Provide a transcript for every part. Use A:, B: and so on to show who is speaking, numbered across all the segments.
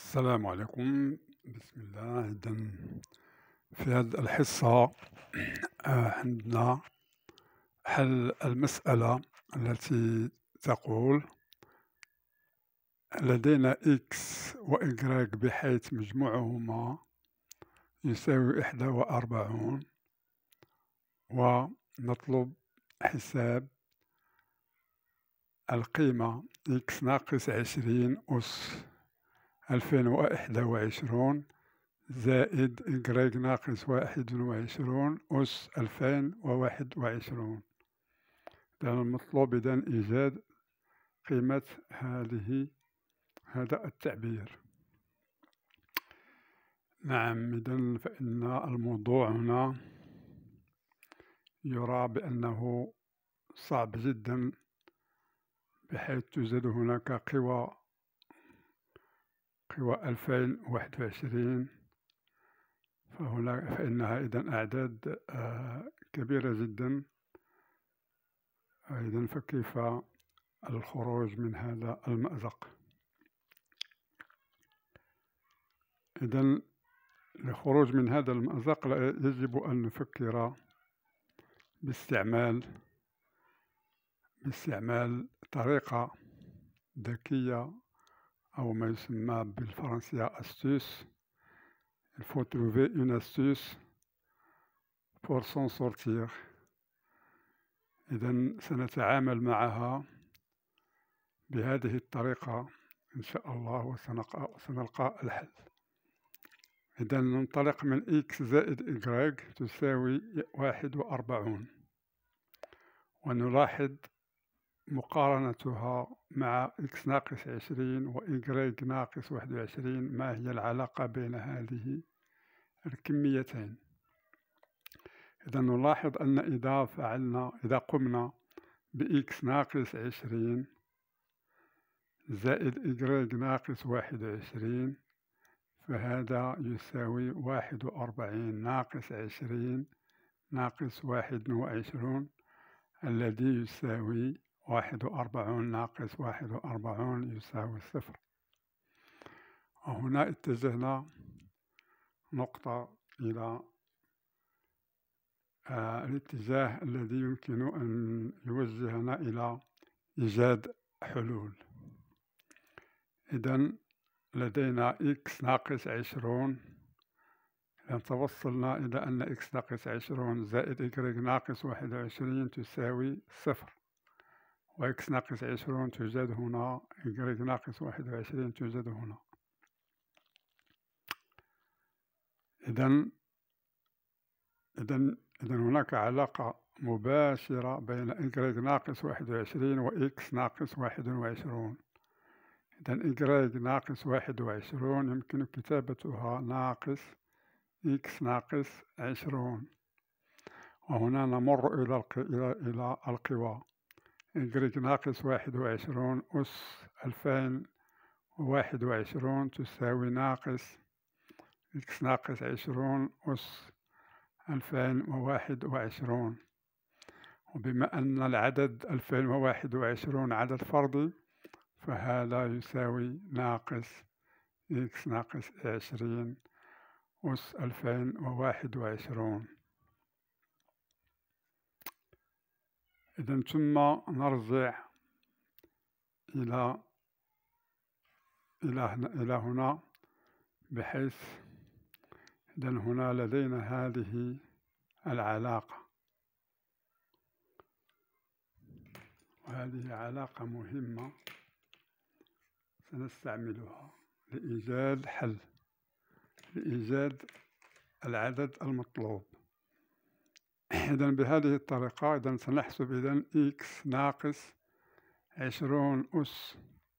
A: السلام عليكم. بسم الله. إذا في هذه الحصة عندنا حل المسألة التي تقول لدينا x و y بحيث مجموعهما يساوي 41 ونطلب حساب القيمة x ناقص 20 أس 2021 زائد y ناقص 21 أس 2021. لأن المطلوب إذن إيجاد قيمة هذا التعبير. نعم، إذن فإن الموضوع هنا يرى بأنه صعب جدا، بحيث توجد هناك قوى 2021، فإنها إذن أعداد كبيرة جدا. إذن فكيف الخروج من هذا المأزق؟ إذن للخروج من هذا المأزق يجب أن نفكر باستعمال طريقة ذكية، أو ما يسمى بالفرنسية astuce. Il faut trouver une astuce pour s'en sortir. إذن سنتعامل معها بهذه الطريقة إن شاء الله، وسنلقى الحل. إذن ننطلق من x زائد y تساوي 41، ونلاحظ مقارنتها مع x ناقص 20 و y ناقص 21. ما هي العلاقة بين هذه الكميتين؟ إذا نلاحظ أن إذا قمنا بx ناقص 20 زائد y ناقص 21، فهذا يساوي 41 ناقص 20 ناقص 21، الذي يساوي 41 ناقص 41 يساوي 0. وهنا اتجهنا نقطة إلى الاتجاه الذي يمكن أن يوجهنا إلى إيجاد حلول. إذن لدينا x ناقص 20. إذا توصلنا إلى أن x ناقص 20 زائد y ناقص 21 تساوي 0، و x ناقص 20 توجد هنا، y ناقص 21 توجد هنا. إذن هناك علاقة مباشرة بين y ناقص 21 و x ناقص 21. إذن y ناقص 21 يمكن كتابتها ناقص x ناقص 20، وهنا نمر إلى القوى. y ناقص 21 أس 2021 تساوي ناقص x ناقص 20 أس 2021. وبما أن العدد 2021 عدد فردي، فهذا يساوي ناقص x ناقص 20 أس 2021. إذن ثم نرجع إلى هنا، بحيث إذن هنا لدينا هذه العلاقة، وهذه علاقة مهمة سنستعملها لإيجاد حل، لإيجاد العدد المطلوب. إذن بهذه الطريقة إذن سنحسب x ناقص 20 أس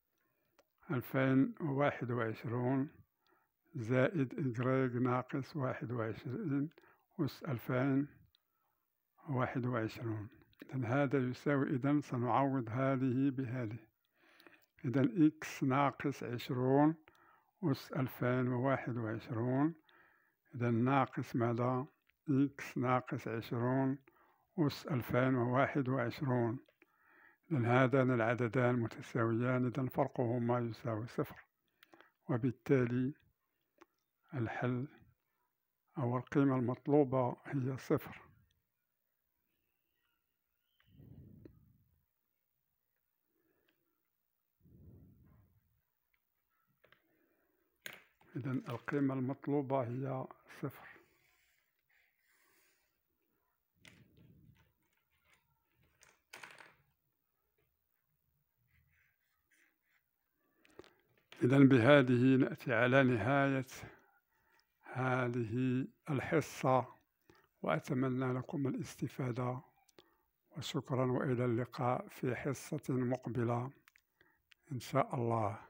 A: 2021 زائد y ناقص 21 أس 2021. إذن هذا يساوي، سنعوض هذه بهذه. إذن x ناقص 20 أس 2021، إذن ناقص ماذا؟ x ناقص 20 أس 2021. إذن هذان العددان متساويان، إذن فرقهما يساوي 0. وبالتالي الحل أو القيمة المطلوبة هي 0. إذن القيمة المطلوبة هي 0. إذن بهذه نأتي على نهاية هذه الحصة، وأتمنى لكم الاستفادة، وشكرا وإلى اللقاء في حصة مقبلة إن شاء الله.